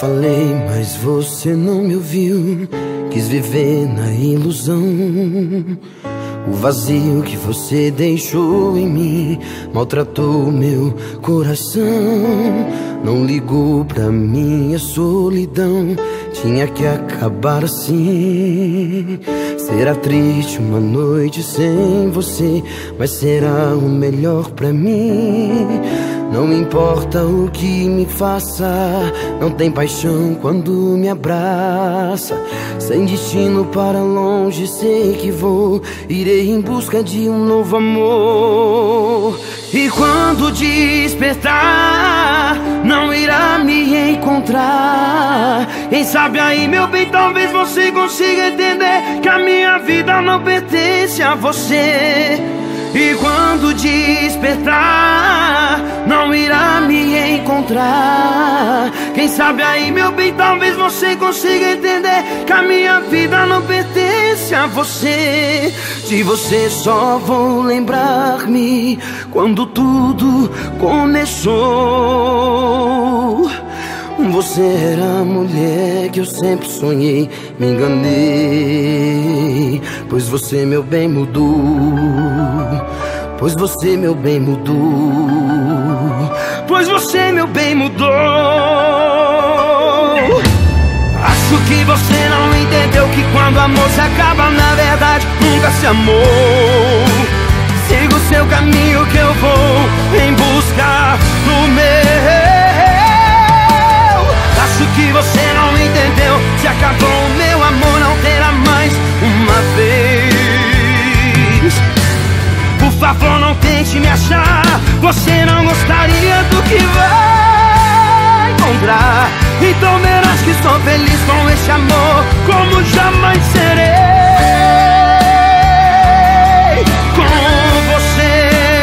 falei, mas você não me ouviu. Quis viver na ilusão. O vazio que você deixou em mim maltratou meu coração. Não ligou pra minha solidão. Tinha que acabar assim. Será triste uma noite sem você, mas será o melhor pra mim. Não importa o que me faça, não tem paixão quando me abraça. Sem destino para longe sei que vou, irei em busca de um novo amor. E quando despertar, não irá me encontrar. Quem sabe aí, meu bem, talvez você consiga entender que a minha vida não pertence a você. E quando despertar, não irá me encontrar. Quem sabe aí, meu bem, talvez você consiga entender que a minha vida não pertence a você. De você só vou lembrar-me quando tudo começou. Você era a mulher que eu sempre sonhei, me enganei. Pois você, meu bem, mudou. Pois você, meu bem, mudou. Pois você, meu bem, mudou. Acho que você não entendeu que quando o amor se acaba, na verdade nunca se amou. Siga o seu caminho que eu vou em busca do meu. Acho que você não entendeu. Se acabou o meu amor, não terá mais uma vez. Por favor, não tente me achar. Você não gostaria do que vai encontrar. Então verás que sou feliz com esse amor, como jamais serei com você.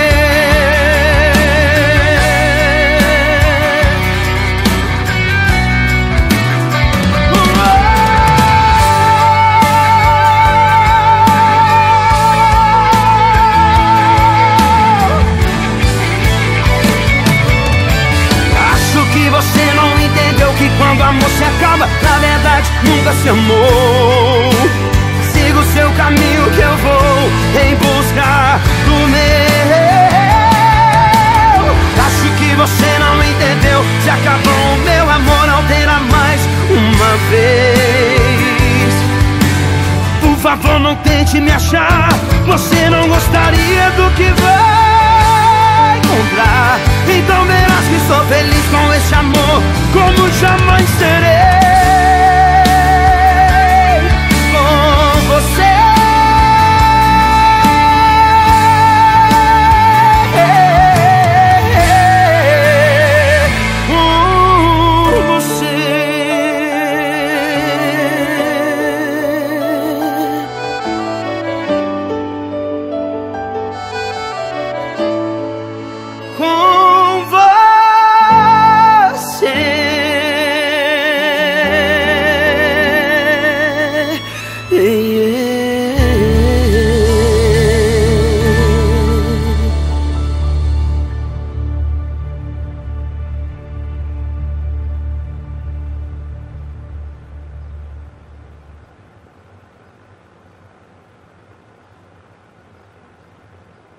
Você não entendeu que quando o amor se acaba, na verdade nunca se amou. Siga o seu caminho que eu vou em busca do meu. Acho que você não entendeu. Se acabou o meu amor, não terá mais uma vez. Por favor, não tente me achar. Você não gostaria do que vai encontrar. Então verás que sou feliz com esse amor, como jamais serei com você.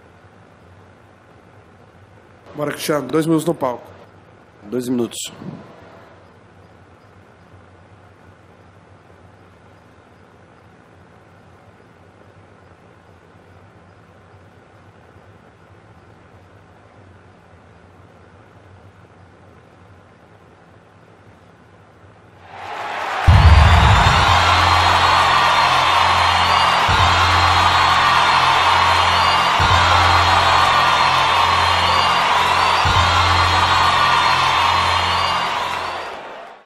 Bora, Cristiano, 2 minutos no palco. 2 minutos.